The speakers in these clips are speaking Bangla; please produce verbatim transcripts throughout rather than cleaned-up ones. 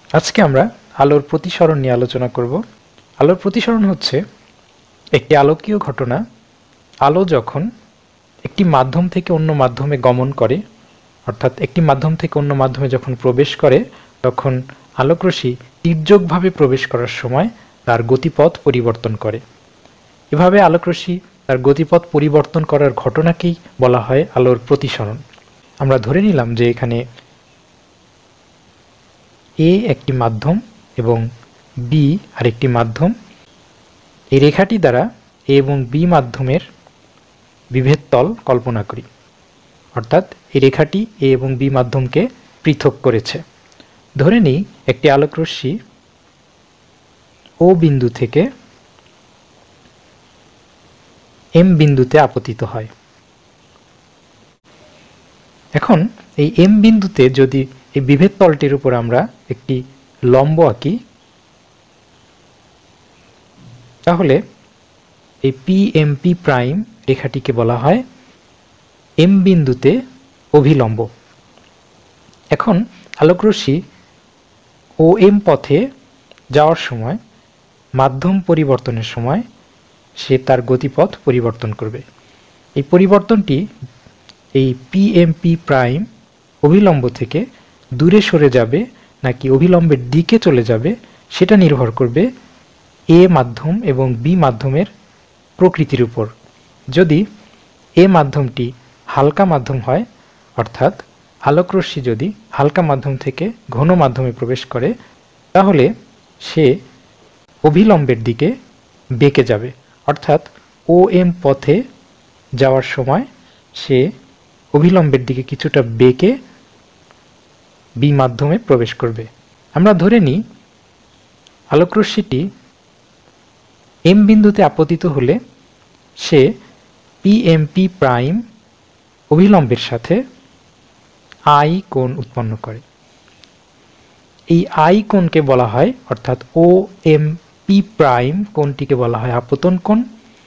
আজকে আমরা আলোর প্রতিসরণ নিয়ে আলোচনা করব। আলোর প্রতিসরণ হচ্ছে একটি আলোকীয় ঘটনা। আলো যখন একটি মাধ্যম থেকে অন্য মাধ্যমে গমন করে, অর্থাৎ একটি মাধ্যম থেকে অন্য মাধ্যমে যখন প্রবেশ করে, তখন আলোকরশ্মি তির্যকভাবে প্রবেশ করার সময় তার গতিপথ পরিবর্তন করে। এভাবে আলোকরশ্মি তার গতিপথ পরিবর্তন করার ঘটনাকেই বলা হয় আলোর প্রতিসরণ। আমরা ধরে নিলাম যে এখানে এ একটি মাধ্যম এবং বি আরেকটি মাধ্যম। এই রেখাটি দ্বারা এ এবং বি মাধ্যমের বিভেদ তল কল্পনা করি, অর্থাৎ এই রেখাটি এ এবং বি মাধ্যমকে পৃথক করেছে। ধরে নিই একটি আলোকরশ্মি ও বিন্দু থেকে এম বিন্দুতে আপতিত হয়। এখন এই এম বিন্দুতে যদি এই বিভেদ তলটির উপর আমরা একটি লম্ব আঁকি, তাহলে এই পি এম পি প্রাইম রেখাটিকে বলা হয় এম বিন্দুতে অভিলম্ব। এখন আলোকরশ্মি ও এম পথে যাওয়ার সময়, মাধ্যম পরিবর্তনের সময় সে তার গতিপথ পরিবর্তন করবে। এই পরিবর্তনটি এই পি এম পি প্রাইম অভিলম্ব থেকে দূরে সরে যাবে নাকি অভিলম্বের দিকে চলে যাবে, সেটা নির্ভর করবে এ মাধ্যম এবং বি মাধ্যমের প্রকৃতির উপর। যদি এ মাধ্যমটি হালকা মাধ্যম হয়, অর্থাৎ আলোকরশ্মি যদি হালকা মাধ্যম থেকে ঘন মাধ্যমে প্রবেশ করে, তাহলে সে অভিলম্বের দিকে বেঁকে যাবে, অর্থাৎ ও এম পথে যাওয়ার সময় সে অভিলম্বের দিকে কিছুটা বেঁকে বি মাধ্যমে প্রবেশ করবে। আমরা ধরে নিই আলোকরশ্মিটি এম বিন্দুতে আপতিত হলে সে পি এম পি প্রাইম অভিলম্বের সাথে আই কোণ উৎপন্ন করে। এই আই কোণকে বলা হয়, অর্থাৎ ও এম পি প্রাইম কোণটিকে বলা হয় আপতন কোণ।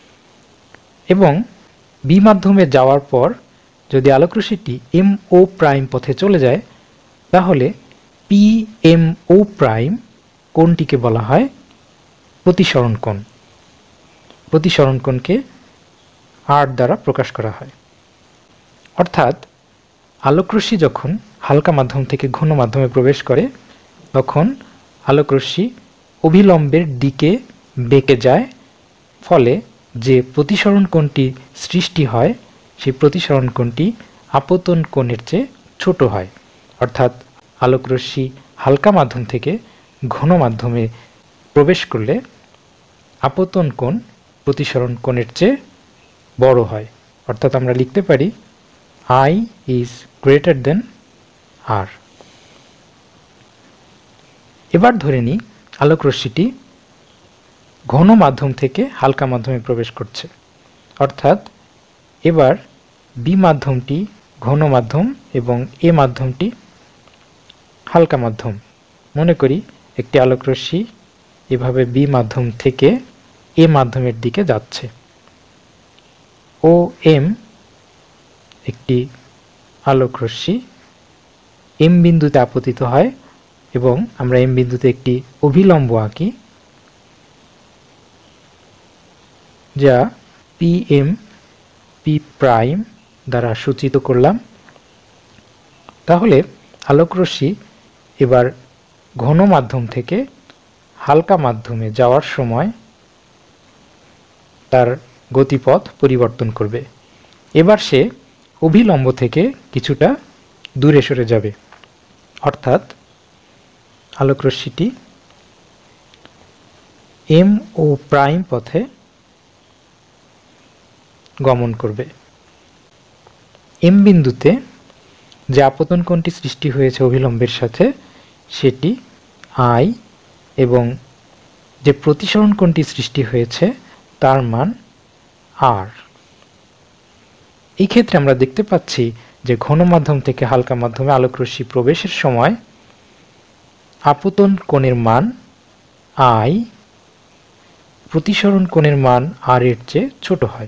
এবং বি মাধ্যমে যাওয়ার পর যদি আলোকরশ্মিটি এম ও প্রাইম পথে চলে যায়, তাহলে পি এম ও প্রাইম কোণটিকে বলা হয় প্রতিসরণ কোণ। প্রতিসরণ কোণকে আর দ্বারা প্রকাশ করা হয়। অর্থাৎ আলোকরশ্মি যখন হালকা মাধ্যম থেকে ঘন মাধ্যমে প্রবেশ করে, তখন আলোকরশ্মি অভিলম্বের দিকে বেঁকে যায়, ফলে যে প্রতিসরণ কোণটি সৃষ্টি হয় সেই প্রতিসরণ কোণটি আপতন কোণের চেয়ে ছোট হয়। অর্থাৎ আলোকরশ্মি হালকা মাধ্যম থেকে ঘন মাধ্যমে প্রবেশ করলে আপতন কোণ প্রতিসরণ কোণের চেয়ে বড় হয়। অর্থাৎ আমরা লিখতে পারি I is greater than R. এবার ধরে নিই আলোকরশ্মিটি ঘন মাধ্যম থেকে হালকা মাধ্যমে প্রবেশ করছে, অর্থাৎ এবার বি মাধ্যমটি ঘন মাধ্যম এবং এ মাধ্যমটি হালকা মাধ্যম। মনে করি একটি আলোকরশ্মি এভাবে বি মাধ্যম থেকে এ মাধ্যমের দিকে যাচ্ছে। ও এম একটি আলোকরশ্মি এম বিন্দুতে আপতিত হয় এবং আমরা এম বিন্দুতে একটি অভিলম্ব আঁকি, যা পি এম পি প্রাইম দ্বারা সূচিত করলাম। তাহলে আলোকরশ্মি এবার ঘন মাধ্যম থেকে হালকা মাধ্যমে যাওয়ার সময় তার গতিপথ পরিবর্তন করবে। এবার সে অভিলম্ব থেকে কিছুটা দূরে সরে যাবে, অর্থাৎ আলোকরশ্মিটি এম ও প্রাইম পথে গমন করবে। এম বিন্দুতে যে আপতন কোণটি সৃষ্টি হয়েছে অভিলম্বের সাথে, সেটি আই, এবং যে প্রতিসরণ কোণটি সৃষ্টি হয়েছে তার মান আর। এই ক্ষেত্রে আমরা দেখতে পাচ্ছি যে ঘন মাধ্যম থেকে হালকা মাধ্যমে আলোকরশ্মি প্রবেশের সময় আপতন কোণের মান আই প্রতিসরণ কোণের মান আর এর চেয়ে ছোট হয়।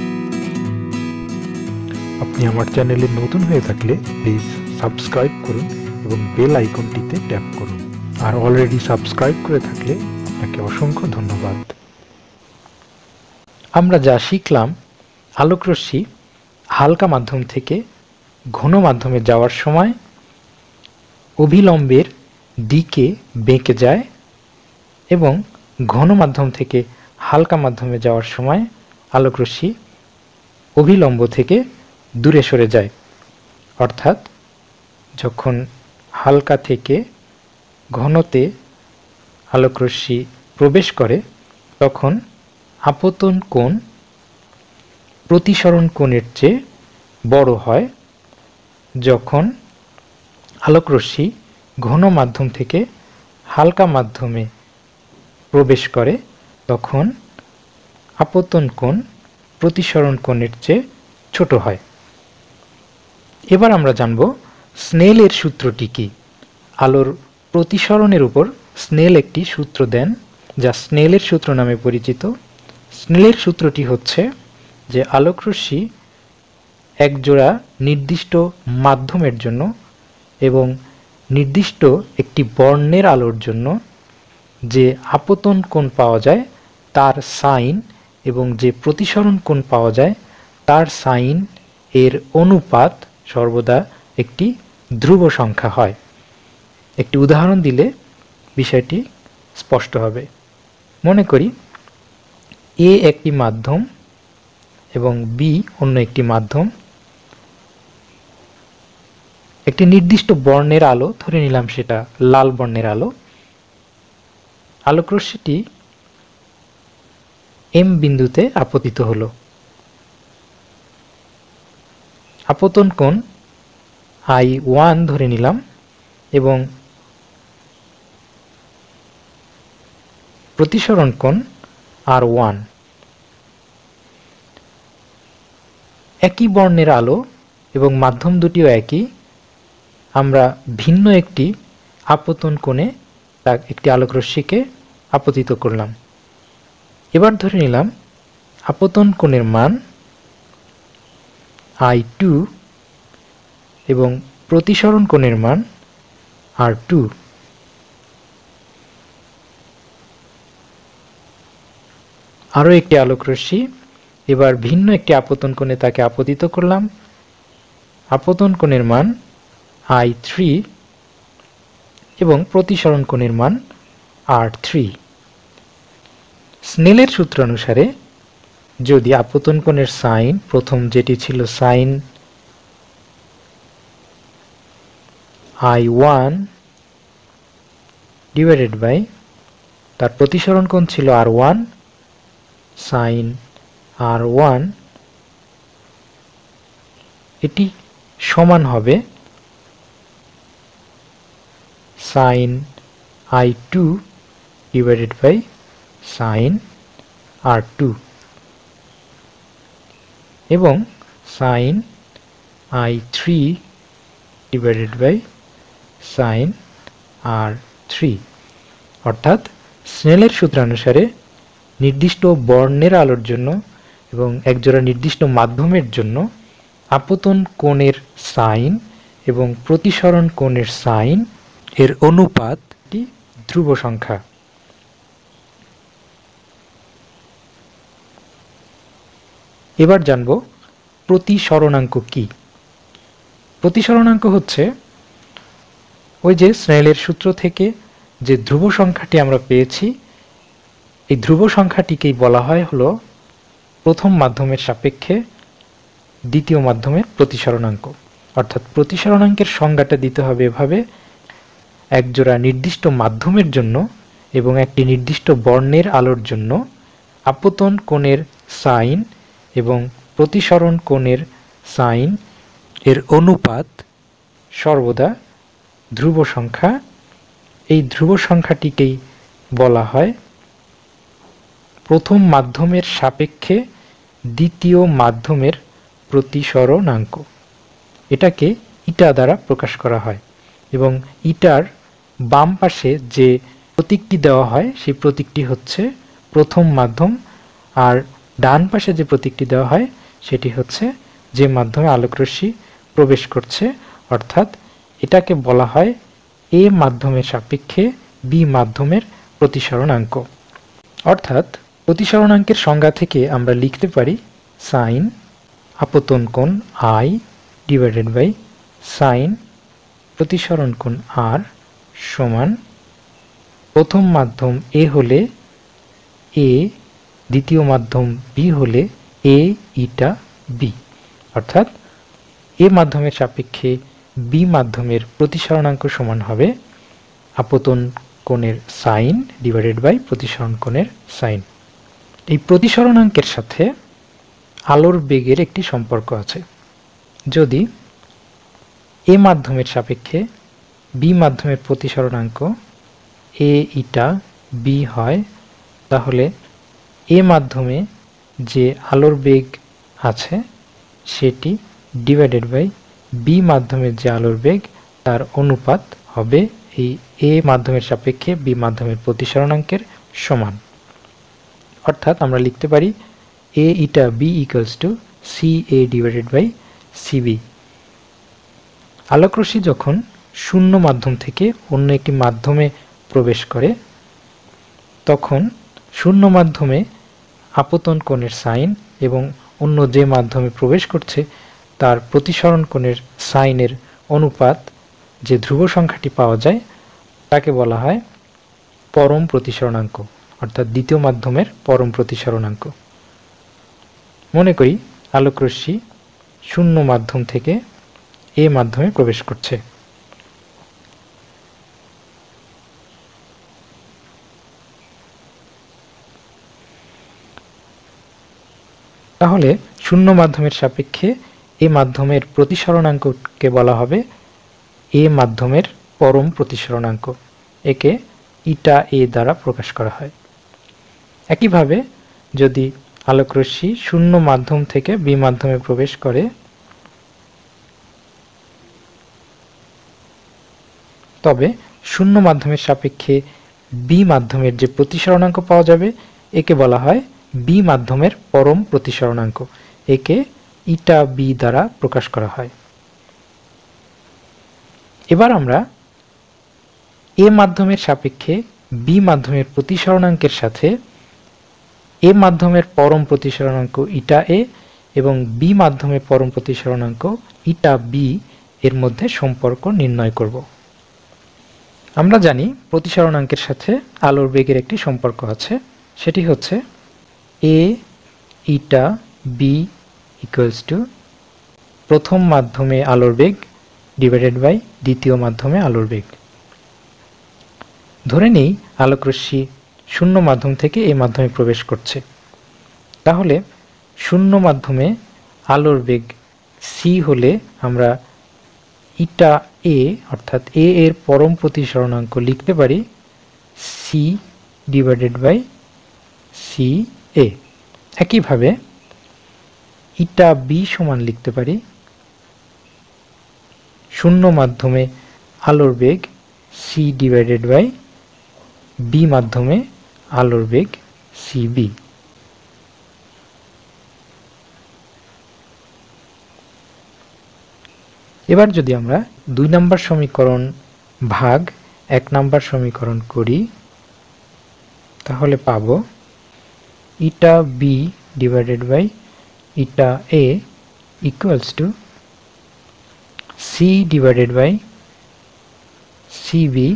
আপনি আমার চ্যানেলে নতুন হয়ে থাকলে প্লিজ সাবস্ক্রাইব করুন এবং বেল আইকনটিতে ট্যাপ করুন। আর অলরেডি সাবস্ক্রাইব করে থাকলে আপনাকে অসংখ্য ধন্যবাদ। আমরা যা শিখলাম, আলোকরশ্মি হালকা মাধ্যম থেকে ঘন মাধ্যমে যাওয়ার সময় অভিলম্বের দিকে বেঁকে যায় এবং ঘন মাধ্যম থেকে হালকা মাধ্যমে যাওয়ার সময় আলোকরশ্মি অভিলম্ব থেকে দূরে সরে যায়। অর্থাৎ যখন হালকা থেকে ঘনতে আলোকরশ্মি প্রবেশ করে তখন আপতন কোণ প্রতিসরণ কোণের চেয়ে বড় হয়। যখন আলোকরশ্মি ঘন মাধ্যম থেকে হালকা মাধ্যমে প্রবেশ করে তখন আপতন কোণ প্রতিসরণ কোণের চেয়ে ছোট হয়। এবার আমরা জানব স্নেলের সূত্রটি কি। আলোর প্রতিসরণের উপর স্নেল একটি সূত্র দেন যা স্নেলের সূত্র নামে পরিচিত। স্নেলের সূত্রটি হচ্ছে যে আলোকরশ্মি একজোড়া নির্দিষ্ট মাধ্যমের জন্য এবং নির্দিষ্ট একটি বর্ণের আলোর জন্য যে আপতন কোণ পাওয়া যায় তার সাইন এবং যে প্রতিসরণ কোণ পাওয়া যায় তার সাইন এর অনুপাত সর্বদা একটি ধ্রুব সংখ্যা হয়। একটি উদাহরণ দিলে বিষয়টি স্পষ্ট হবে। মনে করি এ একটি মাধ্যম এবং বি অন্য একটি মাধ্যম। একটি নির্দিষ্ট বর্ণের আলো, ধরে নিলাম সেটা লাল বর্ণের আলো। আলোকরশ্মিটি এম বিন্দুতে আপতিত হলো। আপতন কোণ আই ওয়ান ধরে নিলাম এবং প্রতিসরণ কোণ আর ওয়ান। একই বর্ণের আলো এবং মাধ্যম দুটিও একই, আমরা ভিন্ন একটি আপতন কোণে তা একটি আলোকরশ্মিকে আপতিত করলাম। এবার ধরে নিলাম আপতন কোণের মান আই টু এবং প্রতিসরণ কোণের মান আর টু। আরও একটি আলোকরশ্মি, এবার ভিন্ন একটি আপতন কোণে তাকে আপতিত করলাম। আপতন কোণের মান আই থ্রি এবং প্রতিসরণ কোণের মান আর থ্রি। স্নেলের সূত্র অনুসারে যদি আপতন কোণের সাইন, প্রথম যেটি ছিল sine I one divided by তার প্রতিসরণ কোণ ছিল R one sine R one, এটি সমান হবে sine I two divided by sine R two এবং sine I three divided by sine R three. অর্থাৎ স্নেলের সূত্রানুসারে নির্দিষ্ট বর্ণের আলোর জন্য এবং একজোড়া নির্দিষ্ট মাধ্যমের জন্য আপতন কোণের সাইন এবং প্রতিসরণ কোণের সাইন এর অনুপাতটি ধ্রুব সংখ্যা। এবার জানব প্রতিসরণাঙ্ক কি। প্রতিসরণাঙ্ক হচ্ছে ওই যে স্নেলের সূত্র থেকে যে ধ্রুব সংখ্যাটি আমরা পেয়েছি, এই ধ্রুব সংখ্যাটিকেই বলা হয় হলো প্রথম মাধ্যমের সাপেক্ষে দ্বিতীয় মাধ্যমের প্রতিসরণাঙ্ক। অর্থাৎ প্রতিসরণাঙ্কের সংজ্ঞাটা দিতে হবে এভাবে: একজোড়া নির্দিষ্ট মাধ্যমের জন্য এবং একটি নির্দিষ্ট বর্ণের আলোর জন্য আপতন কোণের সাইন এবং প্রতিসরণ কোণের সাইন এর অনুপাত সর্বদা ধ্রুব সংখ্যা। এই ধ্রুব সংখ্যাটিকেই বলা হয় প্রথম মাধ্যমের সাপেক্ষে দ্বিতীয় মাধ্যমের প্রতিসরণাঙ্ক। এটাকে ইটা দ্বারা প্রকাশ করা হয় এবং ইটার বাম পাশে যে প্রতীকটি দেওয়া হয় সেই প্রতীকটি হচ্ছে প্রথম মাধ্যম, আর ডান পাশে যে প্রতীকটি দেওয়া হয় সেটি হচ্ছে যে মাধ্যমে আলোকরশ্মি প্রবেশ করছে। অর্থাৎ এটাকে বলা হয় এ মাধ্যমের সাপেক্ষে বি মাধ্যমের প্রতিসরণাঙ্ক। অর্থাৎ প্রতিসরণাঙ্কের সংজ্ঞা থেকে আমরা লিখতে পারি সাইন আপতন কোণ আই ডিভাইডেড বাই সাইন প্রতিসরণ কোণ আর সমান প্রথম মাধ্যম এ হলে এ, দ্বিতীয় মাধ্যম বি হলে এ ইটা বি। অর্থাৎ এ মাধ্যমের সাপেক্ষে বি মাধ্যমের প্রতিসরণাঙ্ক সমান হবে আপতন কোণের সাইন ডিভাইডেড বাই প্রতিসরণ কোণের সাইন। এই প্রতিসরণাঙ্কের সাথে আলোর বেগের একটি সম্পর্ক আছে। যদি এ মাধ্যমের সাপেক্ষে বি মাধ্যমের প্রতিসরণাঙ্ক এ ইটা বি হয়, তাহলে এ মাধ্যমে যে আলোর বেগ আছে সেটি ডিভাইডেড বাই বি মাধ্যমের যে আলোর বেগ তার অনুপাত হবে এই এ মাধ্যমের সাপেক্ষে বি মাধ্যমের প্রতিসরণাঙ্কের সমান। অর্থাৎ আমরা লিখতে পারি A eta B equals to C A divided by C B. আলোকরশ্মি যখন শূন্য মাধ্যম থেকে অন্য একটি মাধ্যমে প্রবেশ করে তখন শূন্য মাধ্যমে আপতন কোণের সাইন এবং অন্য যে মাধ্যমে প্রবেশ করছে তার প্রতিসরণ কোণের সাইনের অনুপাত যে ধ্রুব সংখ্যাটি পাওয়া যায় তাকে বলা হয় পরম প্রতিসরণাঙ্ক, অর্থাৎ দ্বিতীয় মাধ্যমের পরম প্রতিসরণাঙ্ক। মনে করি আলোকরশ্মি শূন্য মাধ্যম থেকে এ মাধ্যমে প্রবেশ করছে। তাহলে শূন্য মাধ্যমের সাপেক্ষে এ মাধ্যমের প্রতিসরণাঙ্ককে বলা হবে এ মাধ্যমের পরম প্রতিসরণাঙ্ক। একে ইটা এ দ্বারা প্রকাশ করা হয়। একইভাবে যদি আলোকরশ্মি শূন্য মাধ্যম থেকে বি মাধ্যমে প্রবেশ করে তবে শূন্য মাধ্যমের সাপেক্ষে বি মাধ্যমের যে প্রতিসরণাঙ্ক পাওয়া যাবে একে বলা হয় বি মাধ্যমের পরম প্রতিসরণাঙ্ক। একে ইটা বি দ্বারা প্রকাশ করা হয়। এবার আমরা এ মাধ্যমের সাপেক্ষে বি মাধ্যমের প্রতিসরণাঙ্কের সাথে এ মাধ্যমের পরম প্রতিসরণাঙ্ক ইটা এ এবং বি মাধ্যমের পরম প্রতিসরণাঙ্ক ইটা বি এর মধ্যে সম্পর্ক নির্ণয় করব। আমরা জানি প্রতিসরণাঙ্কের সাথে আলোর বেগের একটি সম্পর্ক আছে, সেটি হচ্ছে A eta B equals to প্রথম মাধ্যমে আলোর বেগ ডিভাইডেড বাই দ্বিতীয় মাধ্যমে আলোর বেগ। ধরে নেই আলোকরশ্মি শূন্য মাধ্যম থেকে এই মাধ্যমে প্রবেশ করছে, তাহলে শূন্য মাধ্যমে আলোর বেগ সি হলে আমরা ইটা এ অর্থাৎ এ এর পরম প্রতিসরণাঙ্ক লিখতে পারি C divided by C A. একইভাবে ইটা বি সমান লিখতে পারি শূন্য মাধ্যমে আলোর বেগ সি ডিভাইডেড বাই বি মাধ্যমে আলোর বেগ সিবি। এবার যদি আমরা দুই নম্বর সমীকরণ ভাগ এক নম্বর সমীকরণ করি তাহলে পাব eta B divided by eta A equals to C divided by C B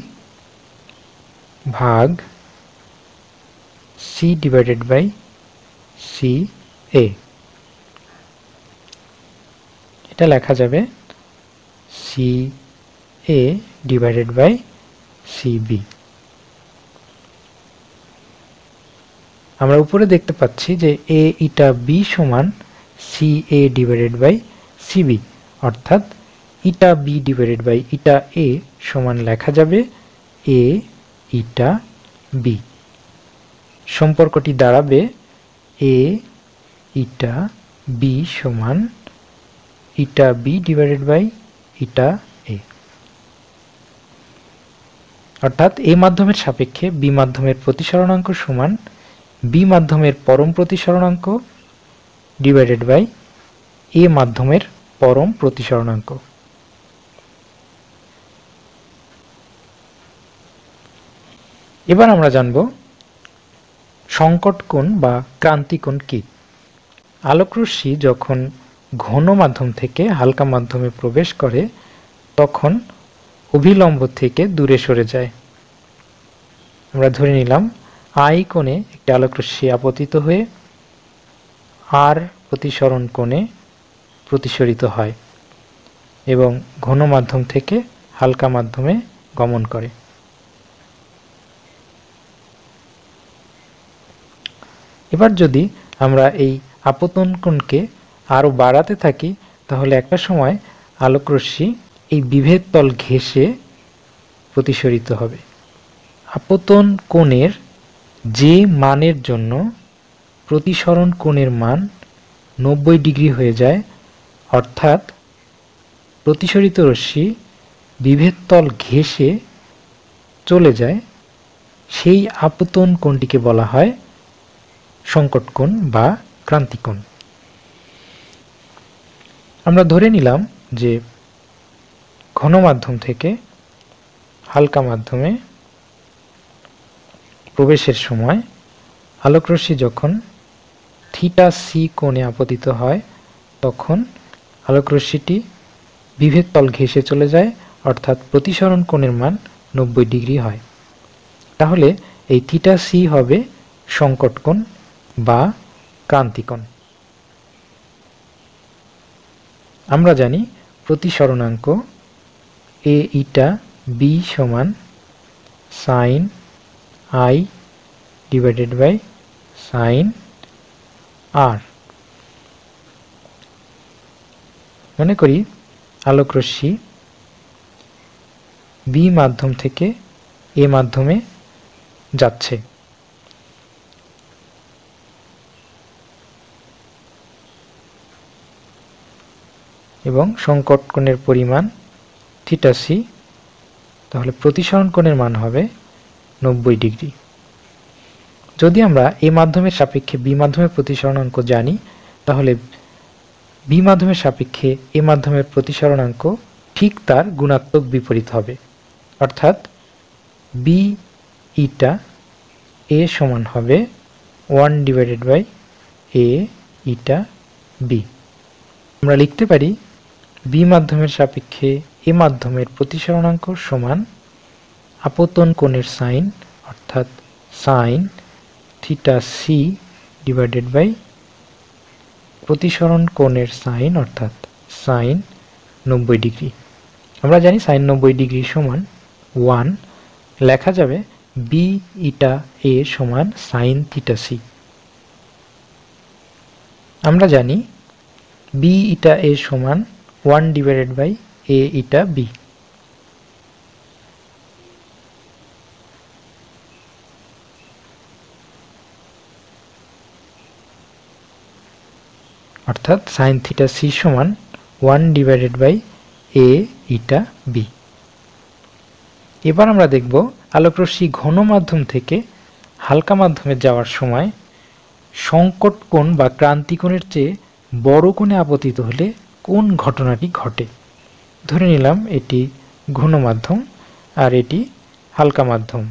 ভাগ C divided by C A. এটা লেখা যাবে C A divided by C B. আমরা উপরে দেখতে পাচ্ছি যে এ ইটা বি সমান C A divided by C B, অর্থাৎ eta B divided by eta A সমান লেখা যাবে এ ইটা বি। সম্পর্কটি দাঁড়াবে এ ইটা বি সমান eta B divided by eta A. অর্থাৎ এ মাধ্যমের সাপেক্ষে বি মাধ্যমের প্রতিসরণাঙ্ক সমান বি মাধ্যমের পরম প্রতিসরণাঙ্ক ডিভাইডেড বাই এ মাধ্যমের পরম প্রতিসরণাঙ্ক। এবার আমরা জানব সংকট কোণ বা ক্রান্তি কোণ কি। আলোকরশ্মি যখন ঘন মাধ্যম থেকে হালকা মাধ্যমে প্রবেশ করে তখন অভিলম্ব থেকে দূরে সরে যায়। আমরা ধরে নিলাম আই কোণে একটি আলোকরশ্মি আপতিত হয়ে আর প্রতিসরণ কোণে প্রতিসরিত হয় এবং ঘন মাধ্যম থেকে হালকা মাধ্যমে গমন করে। এবার যদি আমরা এই আপতন কোণকে আরও বাড়াতে থাকি তাহলে একটা সময় আলোকরশ্মি এই বিভেদ তল ঘেঁষে প্রতিসরিত হবে। আপতন কোণের যে মানের জন্য প্রতিসরণ কোণের মান নব্বই ডিগ্রি হয়ে যায়, অর্থাৎ প্রতিসরিত রশ্মি বিভেদ তল ঘেঁষে চলে যায়, সেই আপতন কোণটিকে বলা হয় সংকট কোণ বা ক্রান্তি কোণ। আমরা ধরে নিলাম যে ঘন মাধ্যম থেকে হালকা মাধ্যমে প্রবেশের সময় আলোকরশ্মি যখন থিটা সি কোণে আপতিত হয় তখন আলোকরশ্মিটি বিভেদ তল ঘেঁষে চলে যায়, অর্থাৎ প্রতিসরণ কোণের মান নব্বই ডিগ্রি হয়। তাহলে এই থিটা সি হবে সংকট কোণ বা ক্রান্তি কোণ। আমরা জানি প্রতিসরণাঙ্ক এ ইটা বি সমান sine I divided by sine R. মনে করি আলোকরশ্মি বি মাধ্যম থেকে এ মাধ্যমে যাচ্ছে। এবং সংকট কোণের পরিমাণ থিটা সি, তাহলে প্রতিসরণ কোণের মান হবে নব্বই ডিগ্রি। যদি আমরা এ মাধ্যমের সাপেক্ষে বি মাধ্যমের প্রতিসরণাঙ্ক জানি তাহলে বি মাধ্যমের সাপেক্ষে এ মাধ্যমের প্রতিসরণাঙ্ক ঠিক তার গুণাত্মক বিপরীত হবে, অর্থাৎ বি ইটা এ সমান হবে one divided by A eta B. আমরা লিখতে পারি বি মাধ্যমের সাপেক্ষে এ মাধ্যমের প্রতিসরণাঙ্ক সমান আপতন কোণের সাইন, অর্থাৎ sine theta C divided by প্রতিসরণ কোণের সাইন, অর্থাৎ সাইন নব্বই ডিগ্রি। আমরা জানি সাইন নব্বই ডিগ্রি সমান ওয়ান, লেখা যাবে বি ইটা এ সমান সাইন থিটা সি। আমরা জানি বি ইটা এ সমান one divided by A eta B. অর্থাৎ সাইন থিটা সি সমান one divided by A eta B. এবার আমরা দেখব আলোকরশ্মি ঘন মাধ্যম থেকে হালকা মাধ্যমে যাওয়ার সময় সংকট কোণ বা ক্রান্তি কোণের চেয়ে বড় কোণে আপতিত হলে কোন ঘটনাটি ঘটে। ধরে নিলাম এটি ঘন মাধ্যম আর এটি হালকা মাধ্যম।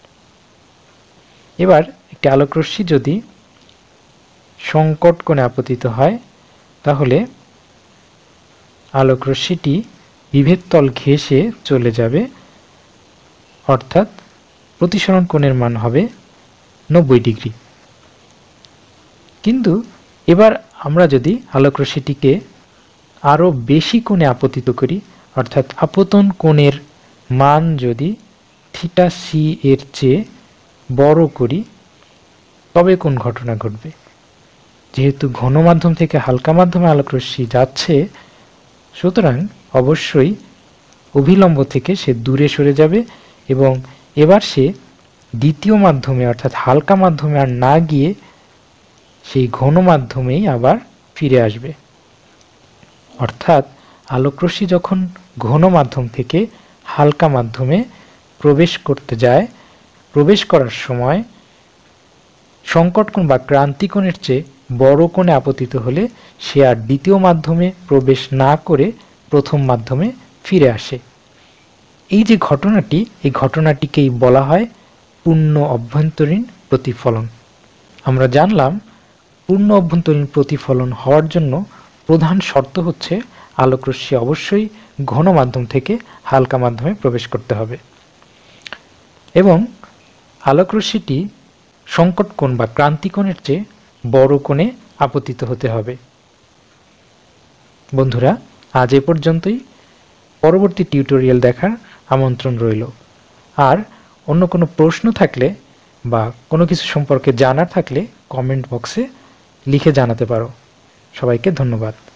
এবার একটি আলোকরশ্মি যদি সংকট কোণে আপতিত হয় তাহলে আলোকরশ্মিটি বিভেদ তল ঘেঁষে চলে যাবে, অর্থাৎ প্রতিসরণ কোণের মান হবে নব্বই ডিগ্রি। কিন্তু এবার আমরা যদি আলোকরশ্মিটিকে আরও বেশি কোণে আপতিত করি, অর্থাৎ আপতন কোণের মান যদি থিটা সি এর চেয়ে বড় করি, তবে কোন ঘটনা ঘটবে। যেহেতু ঘন মাধ্যম থেকে হালকা মাধ্যমে আলোকরশ্মি যাচ্ছে, সুতরাং অবশ্যই অভিলম্ব থেকে সে দূরে সরে যাবে এবং এবার সে দ্বিতীয় মাধ্যমে অর্থাৎ হালকা মাধ্যমে আর না গিয়ে সেই ঘন মাধ্যমেই আবার ফিরে আসবে। অর্থাৎ আলোকরশ্মি যখন ঘন মাধ্যম থেকে হালকা মাধ্যমে প্রবেশ করতে যায়, প্রবেশ করার সময় সংকট কোণ বা ক্রান্তি কোণের চেয়ে বড় কোণে আপতিত হলে সে আর দ্বিতীয় মাধ্যমে প্রবেশ না করে প্রথম মাধ্যমে ফিরে আসে। এই যে ঘটনাটি, এই ঘটনাটিকেই বলা হয় পূর্ণ অভ্যন্তরীণ প্রতিফলন। আমরা জানলাম পূর্ণ অভ্যন্তরীণ প্রতিফলন হওয়ার জন্য প্রধান শর্ত হচ্ছে আলোকরশ্মি অবশ্যই ঘন মাধ্যম থেকে হালকা মাধ্যমে প্রবেশ করতে হবে এবং আলোকরশ্মিটি সংকট কোণ বা ক্রান্তিকোণের চেয়ে বড় কোণে আপতিত হতে হবে। বন্ধুরা, আজ এ পর্যন্তই। পরবর্তী টিউটোরিয়াল দেখার আমন্ত্রণ রইল। আর অন্য কোনো প্রশ্ন থাকলে বা কোনো কিছু সম্পর্কে জানার থাকলে কমেন্ট বক্সে লিখে জানাতে পারো। সবাইকে ধন্যবাদ।